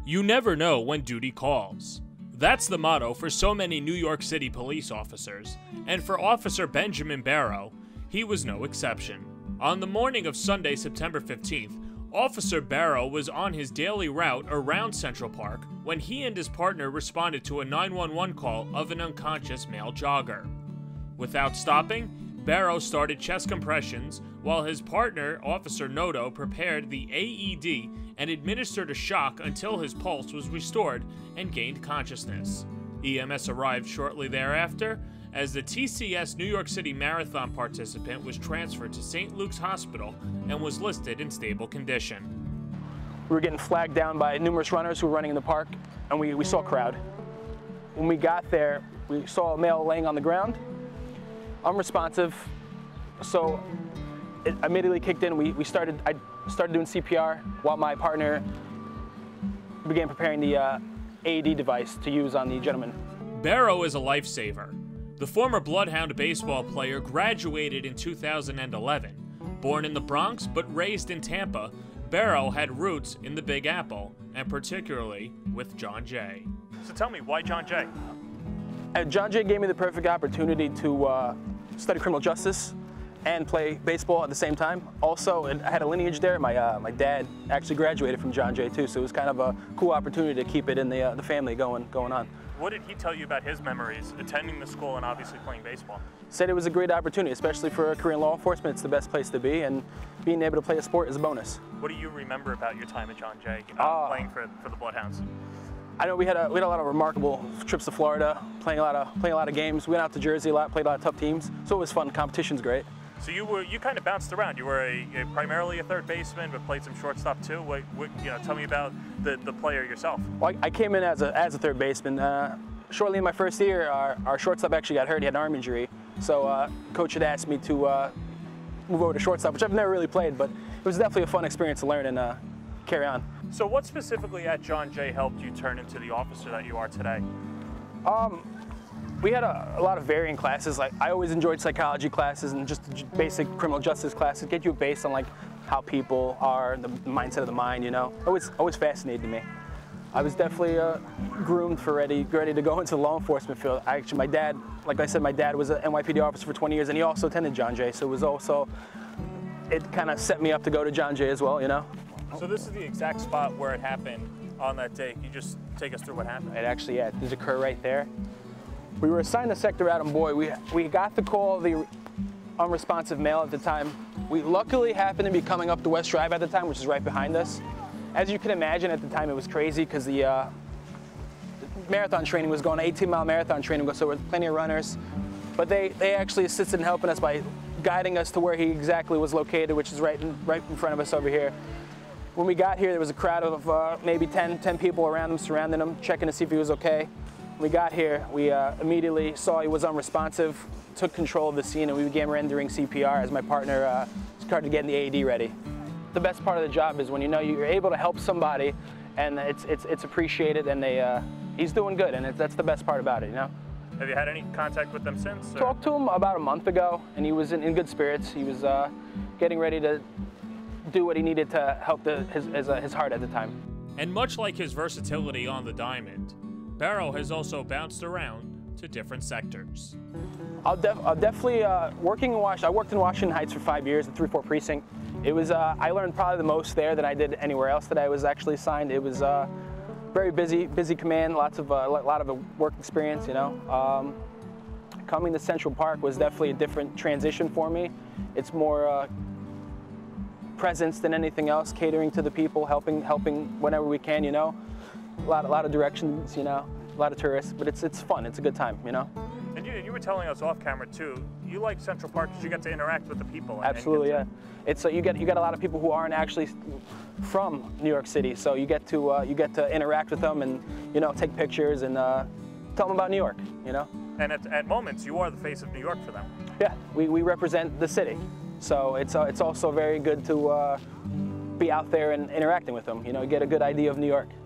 You never know when duty calls. That's the motto for so many New York City police officers, and for Officer Benjamin Barrow, he was no exception. On the morning of Sunday, September 15th, Officer Barrow was on his daily route around Central Park when he and his partner responded to a 911 call of an unconscious male jogger. Without stopping, Barrow started chest compressions while his partner, Officer Noto, prepared the AED and administered a shock until his pulse was restored and gained consciousness. EMS arrived shortly thereafter as the TCS New York City Marathon participant was transferred to St. Luke's Hospital and was listed in stable condition. We were getting flagged down by numerous runners who were running in the park, and we saw a crowd. When we got there, we saw a male laying on the ground, unresponsive, so it immediately kicked in. I started doing CPR while my partner began preparing the AED device to use on the gentleman. Barrow is a lifesaver. The former Bloodhound baseball player graduated in 2011. Born in the Bronx but raised in Tampa, Barrow had roots in the Big Apple, and particularly with John Jay. So tell me, why John Jay? John Jay gave me the perfect opportunity to study criminal justice and play baseball at the same time. Also, I had a lineage there. My dad actually graduated from John Jay too, so it was kind of a cool opportunity to keep it in the family going on. What did he tell you about his memories attending the school and obviously playing baseball? Said it was a great opportunity, especially for a career in law enforcement. It's the best place to be, and being able to play a sport is a bonus. What do you remember about your time at John Jay, playing for the Bloodhounds? I know we had a lot of remarkable trips to Florida, playing a lot of games. We went out to Jersey a lot, played a lot of tough teams, so it was fun. Competition's great. So you kind of bounced around. You were primarily a third baseman, but played some shortstop too. Tell me about the player yourself. Well, I came in as a third baseman. Shortly in my first year, our shortstop actually got hurt. He had an arm injury, so coach had asked me to move over to shortstop, which I've never really played, but it was definitely a fun experience to learn and carry on. So what specifically at John Jay helped you turn into the officer that you are today? We had a lot of varying classes. Like, I always enjoyed psychology classes and just basic criminal justice classes, get you based on like how people are, the mindset of the mind, you know. Always fascinated me. I was definitely groomed for ready to go into the law enforcement field. Actually, my dad, like I said, my dad was an NYPD officer for 20 years, and he also attended John Jay, so it kind of set me up to go to John Jay as well, you know. So this is the exact spot where it happened on that day. Can you just take us through what happened? It actually, yeah, did occur right there. We were assigned to Sector Adam Boy. We got the call of the unresponsive male at the time. We luckily happened to be coming up the West Drive at the time, which is right behind us. As you can imagine, at the time it was crazy because the marathon training was going, 18-mile marathon training, so there were plenty of runners. But they actually assisted in helping us by guiding us to where he exactly was located, which is right in front of us over here. When we got here, there was a crowd of maybe 10 people around him, surrounding him, checking to see if he was okay. When we got here, we immediately saw he was unresponsive, took control of the scene, and we began rendering CPR as my partner started getting the AED ready. The best part of the job is when you know you're able to help somebody, and it's appreciated, and he's doing good, and that's the best part about it, you know. Have you had any contact with them since? Or? Talked to him about a month ago, and he was in good spirits. He was getting ready to do what he needed to help his heart at the time. And much like his versatility on the diamond, Barrow has also bounced around to different sectors. I'll definitely, working in Washington, I worked in Washington Heights for 5 years, the 3-4 precinct. It was, I learned probably the most there than I did anywhere else that I was actually assigned. It was very busy command, a lot of work experience, you know. Coming to Central Park was definitely a different transition for me. It's more presence than anything else, catering to the people, helping whenever we can, you know. A lot of directions, you know, a lot of tourists, but it's fun, it's a good time, you know. And you were telling us off camera too, you like Central Park because you get to interact with the people. Absolutely, yeah. It's you get a lot of people who aren't actually from New York City, so you get to interact with them and, you know, take pictures and tell them about New York, you know. And at moments, you are the face of New York for them. Yeah, we represent the city, so it's also very good to be out there and interacting with them, you know, get a good idea of New York.